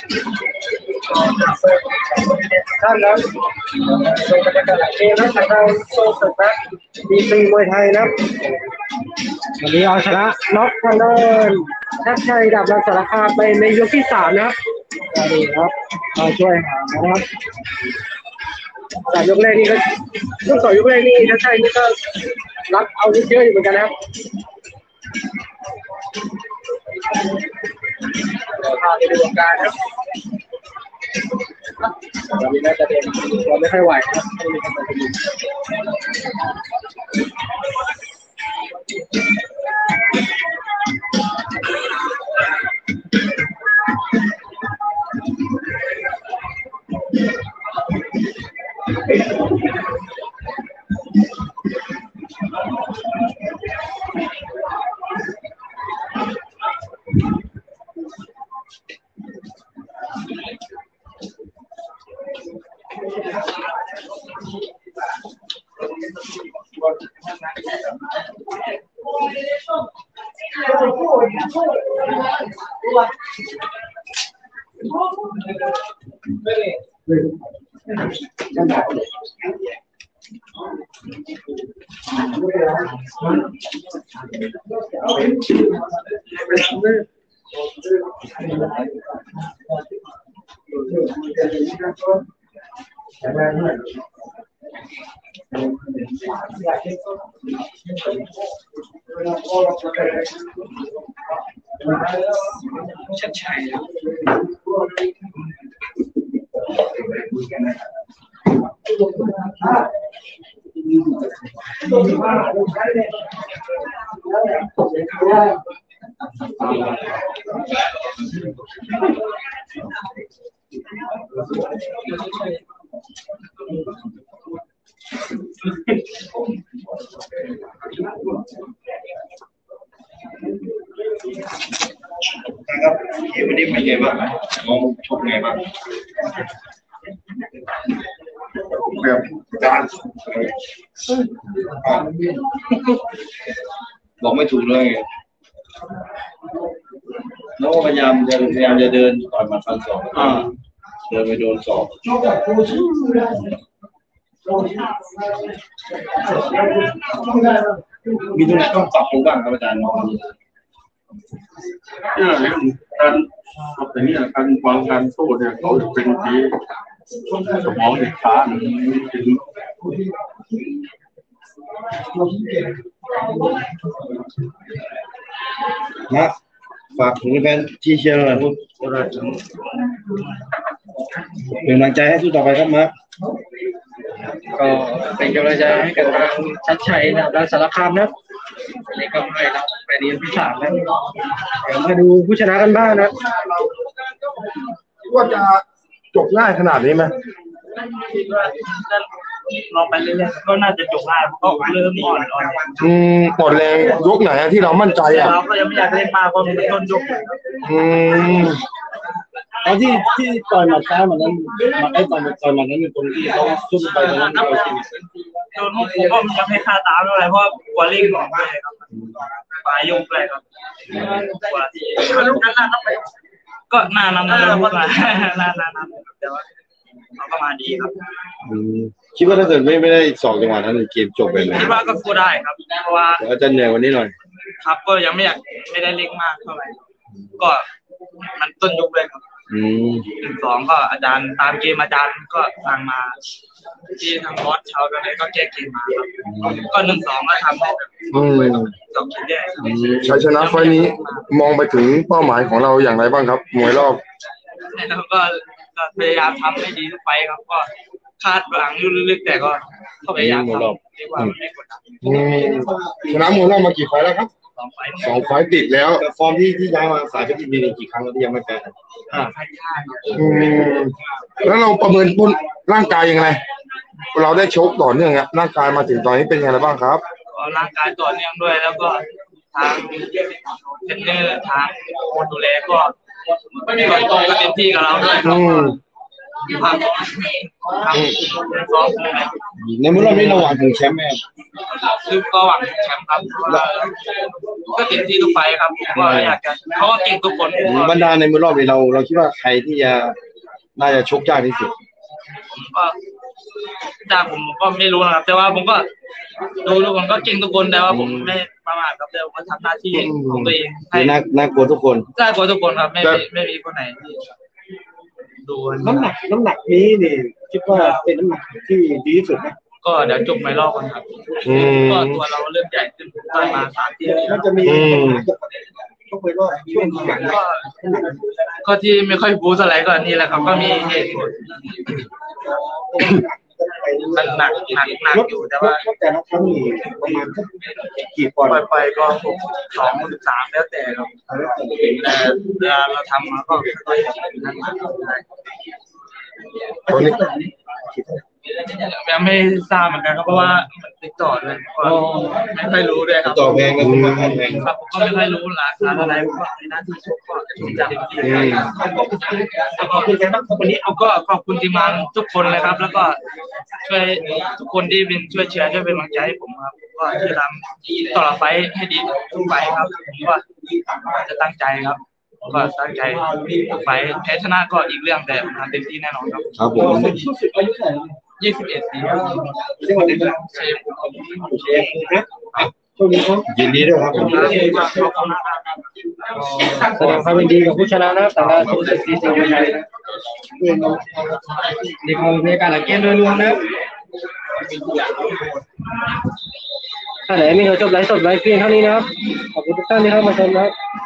ท่านนะส่งบรรยากาศเกมนะทางเราโซสนะดีซีมวยไทยนะวันนี้เอาชนะน็อกทางด้านชัดชัยดาบรังสารคามไปในยกที่3นะครับดีครับมาช่วยหานะครับจากยกแรกนี่ก็ช่วงต่อยกแรกนี่ชัดชัยนี่ก็รับเอาเยอะอยู่เหมือนกันนะครับพาไปดูอาการครับวันนี้น่าจะเดินตัวไม่ค่อยไหวครับชัดชัยครับเกมวันนี้เป็นไงบ้างมองชกไงบ้างแบบการบอกไม่ถูกเลยแล้วพยายามจะเดินต่อยมาฟันศอกเดินไปโดนศอกมีตรงไหนต้องปรับปรุงบ้างครับอาจารย์น้องการแต่นี่การวางการโซ่เนี่ยเขาเป็นที่สมองเด็กช้าถึงนะฝากถึงแฟนที่เชียร์หน่อยพูดเป็นกำลังใจให้สู้ต่อไปครับมาก็เป็นกำลังใจให้กับทางชัดชัยดาบรังสารคามนะนี่ก็ให้เราไปเรียนที่3แล้วเดี๋ยวมาดูผู้ชนะกันบ้างนะว่าจะจบง่ายขนาดนี้ไหมคิดว่าลองไปเรื่อยๆก็น่าจะจบง่ายเพราะเริ่มอ่อนหมดแรงยกไหนที่เรามั่นใจเราก็ยังไม่อยากเล่นมากเพราะต้นยกตอนที่ต่อยหมัดซ้ายมันนั้นต่อยหมัดนั้นเป็นตรงที่เขาซุ่มไปตรงนั้นเราจริงโดนผมก็ยังไม่คาตามอะไรเพราะกลัวเล่งออกไปครับปลายยกเลยครับกว่าที่ลูกนั้นก็น่านำเลยว่าน่าแต่ว่าเขาก็มาดีครับคิดว่าถ้าเกิดไม่ได้2 จังหวะนั้นเกมจบไปไหมคิดว่าก็สู้ได้ครับเพราะว่าจะเหนื่อยวันนี้หน่อยครับก็ยังไม่ได้เล่งมากเท่าไหร่ก็มันต้นยกเลยครับ1-2ก็อาจารย์ตามเกมอาจารย์ก็สั่งมาที่ทางบอสเขาก็แก้เกมมาก็1-2ก็ทำได้แบบจบเรื่อยๆชัยชนะไฟนี้มองไปถึงเป้าหมายของเราอย่างไรบ้างครับมวยรอบแล้วก็พยายามทำให้ดีทุกไฟครับก็คาดหวังลึกๆแต่ก็พยายามทำเรียกว่าไม่กดดันชนะมวยรอบมากี่ไฟแล้วครับ2 ไฟติดแล้วฟอร์มที่ย้ายมาสายเพชรยินดีกี่ครั้งแล้วที่ยังไม่แพ้แล้วเราประเมินร่างกายยังไงเราได้ชกต่อเนื่องครับร่างกายมาถึงตอนนี้เป็นยังไงบ้างครับร่างกายต่อเนื่องด้วยแล้วก็ทางเทรนเนอร์ทางคนดูแลก็ตรงกันเต็มที่กับเราด้วยครับผ่านครับซ้อมในเมื่อรอบนี้เราหวังถึงแชมป์ไหมคือก็หวังแชมป์ครับก็เต็มที่ทุกไฟครับก็อยากจะเขาก็เก่งทุกคนบรรดาในเมื่อรอบนี้เราคิดว่าใครที่จะน่าจะชกยากที่สุดผมก็จากผมก็ไม่รู้นะครับแต่ว่าผมก็ดูทุกคนก็เก่งทุกคนแต่ว่าผมไม่ประมาทครับแต่ผมก็ทำหน้าที่ของตัวเองให้น่ากลัวทุกคนน่ากลัวทุกคนครับไม่มีคนไหนที่ดูน้ำหนักนี้นี่คิดว่าเป็นน้ำหนักที่ดีที่สุดนะก็เดี๋ยวจบไม่รอบกันครับก็ตัวเราเริ่มใหญ่ขึ้นได้มา3 ปีแล้วจะมีก็ไปรอบช่วงหลังก็ที่ไม่ค่อยบูสอะไรก็นี่แหละครับก็มีเหตุผลมันหนักอยู่แต่ว่าแต่ละครั้งนี่ประมาณกี่ปอนด์ไปก็2-13แล้วแต่ครับแต่เวลาเราทำมาก็ค่อยๆนั่นมายังไม่ทราบเหมือนกันครับเพราะว่ามันติดต่อเลยไม่ค่อยรู้ด้วยครับต่อแพงกันครับผมก็ไม่ค่อยรู้ราคาอะไรเพราะว่าในหน้าที่ชกก็ชกจากขอบคุณแกบ้างวันนี้เอาก็ขอบคุณทีมงานทุกคนเลยครับแล้วก็ช่วยทุกคนที่เป็นช่วยเชียร์ช่วยเป็นกำลังใจให้ผมครับก็จะทำต่อไฟให้ดีทุกไฟครับผมก็จะตั้งใจครับก็ตั้งใจไฟแพ้ชนะก็อีกเรื่องแต่ทำเต็มที่แน่นอนครับครับผม 21 ปีเรียกว่าเป็นเชฟนะช่วงนี้ครับยินดีด้วยครับผมแสดงความยินดีกับผู้ชนะนะแต่ละทีมสุดที่จะเป็นไงนะนี่คงมีการเกมโดยรวมนะถ้าไหนมีเราจบไลฟ์สดไลฟ์เพียงเท่านี้นะครับขอบคุณทุกท่านที่เข้ามาชมนะครับ